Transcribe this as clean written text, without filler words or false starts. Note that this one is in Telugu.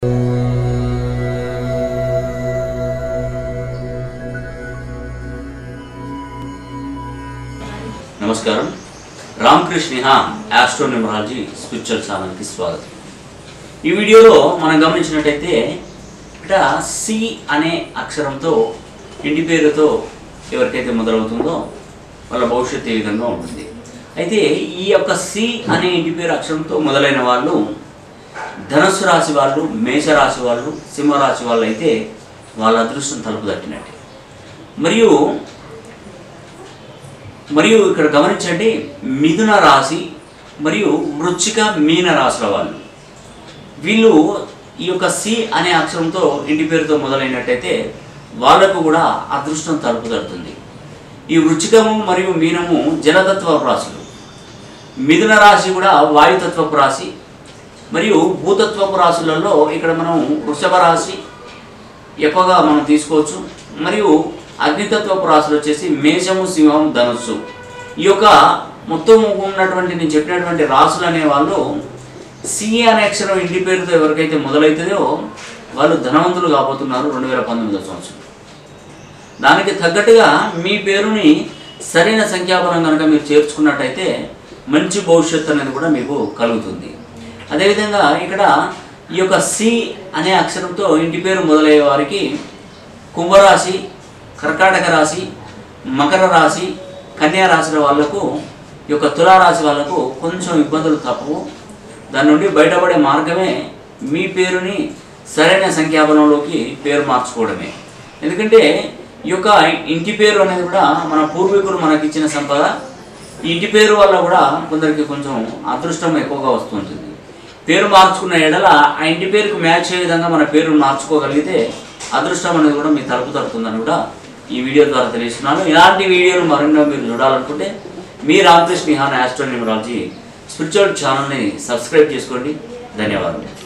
నమస్కారం. రామకృష్ణ ఆస్ట్రో న్యూమరాలజీ స్పిరిచువల్ ఛానల్కి స్వాగతం. ఈ వీడియోలో మనం గమనించినట్టయితే ఇక్కడ సి అనే అక్షరంతో ఇంటి పేరుతో ఎవరికైతే మొదలవుతుందో వాళ్ళ భవిష్యత్తు ఏ విధంగా ఉంటుంది. అయితే ఈ యొక్క సి అనే ఇంటి పేరు అక్షరంతో మొదలైన వాళ్ళు ధనుస్సు రాశి వాళ్ళు, మేషరాశి వాళ్ళు, సింహరాశి వాళ్ళు అయితే వాళ్ళ అదృష్టం తలుపు తట్టినట్టే. మరియు ఇక్కడ గమనించండి, మిథున రాశి మరియు వృశ్చిక మీన రాశుల వాళ్ళు వీళ్ళు ఈ యొక్క సి అనే అక్షరంతో ఇంటి పేరుతో మొదలైనట్టయితే వాళ్ళకు కూడా అదృష్టం తలుపు తడుతుంది. ఈ వృశ్చికము మరియు మీనము జలతత్వపు రాశులు, మిథున రాశి కూడా వాయుతత్వపు రాశి, మరియు భూతత్వపు రాశులలో ఇక్కడ మనం వృషభ రాశి ఎక్కువగా మనం తీసుకోవచ్చు. మరియు అగ్నితత్వపు రాశులు వచ్చేసి మేషము, సింహం, ధనుస్సు. ఈ యొక్క మొత్తం ఉన్నటువంటి నేను చెప్పినటువంటి రాశులు అనే వాళ్ళు సి అనే అక్షరం ఇంటి పేరుతో ఎవరికైతే మొదలవుతుందో వాళ్ళు ధనవంతులు కాబోతున్నారు 2019 సంవత్సరం. దానికి తగ్గట్టుగా మీ పేరుని సరైన సంఖ్యాబలం కనుక మీరు చేర్చుకున్నట్టయితే మంచి భవిష్యత్తు అనేది కూడా మీకు కలుగుతుంది. అదేవిధంగా ఇక్కడ ఈ యొక్క సి అనే అక్షరంతో ఇంటి పేరు మొదలయ్యే వారికి కుంభరాశి, కర్కాటక రాశి, మకర రాశి, కన్యా రాశుల వాళ్లకు, ఈ యొక్క తులారాశి వాళ్లకు కొంచెం ఇబ్బందులు తప్పవు. దాని నుండి బయటపడే మార్గమే మీ పేరుని సరైన సంఖ్యాబలంలోకి పేరు మార్చుకోవడమే. ఎందుకంటే ఈ యొక్క ఇంటి పేరు అనేది కూడా మన పూర్వీకులు మనకి ఇచ్చిన సంపద. ఈ ఇంటి పేరు వల్ల కూడా కొందరికి కొంచెం అదృష్టం ఎక్కువగా వస్తుంటుంది. పేరు మార్చుకున్న ఎడల ఆ ఇంటి పేరుకు మ్యాచ్ అయ్యే విధంగా మన పేరు మార్చుకోగలిగితే అదృష్టం అనేది కూడా మీ తలుపు తడుతుందని కూడా ఈ వీడియో ద్వారా తెలియజేస్తున్నాను. ఇలాంటి వీడియోలు మరెన్నో మీరు చూడాలనుకుంటే మీ రామకృష్ణ ఆస్ట్రో న్యూమరాలజీ స్పిరిచువల్ ఛానల్ని సబ్స్క్రైబ్ చేసుకోండి. ధన్యవాదాలు.